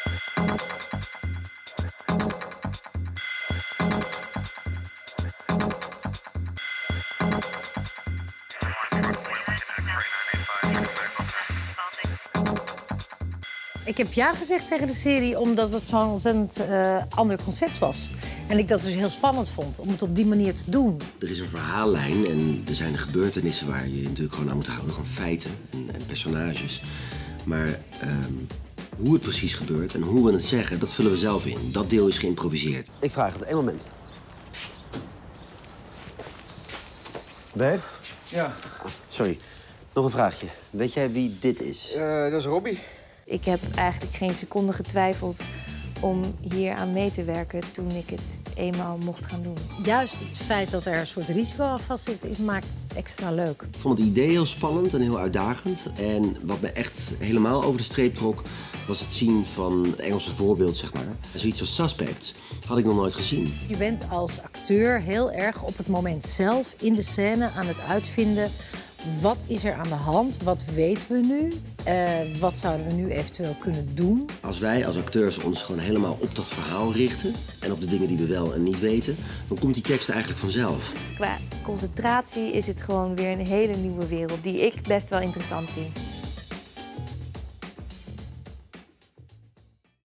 Ik heb ja gezegd tegen de serie omdat het zo'n ontzettend ander concept was. En ik dat dus heel spannend vond om het op die manier te doen. Er is een verhaallijn en er zijn gebeurtenissen waar je natuurlijk gewoon aan moet houden. Gewoon feiten en personages. Maar hoe het precies gebeurt en hoe we het zeggen, dat vullen we zelf in. Dat deel is geïmproviseerd. Ik vraag het, één moment. Bert? Ja. Sorry, nog een vraagje. Weet jij wie dit is? Dat is Robbie. Ik heb eigenlijk geen seconde getwijfeld om hier aan mee te werken toen ik het eenmaal mocht gaan doen. Juist het feit dat er een soort risico aan vast zit, maakt het extra leuk. Ik vond het idee heel spannend en heel uitdagend. En wat me echt helemaal over de streep trok, was het zien van het Engelse voorbeeld, zeg maar. Zoiets als Suspects had ik nog nooit gezien. Je bent als acteur heel erg op het moment zelf in de scène aan het uitvinden. Wat is er aan de hand? Wat weten we nu? Wat zouden we nu eventueel kunnen doen? Als wij als acteurs ons gewoon helemaal op dat verhaal richten en op de dingen die we wel en niet weten, dan komt die tekst eigenlijk vanzelf. Qua concentratie is het gewoon weer een hele nieuwe wereld die ik best wel interessant vind.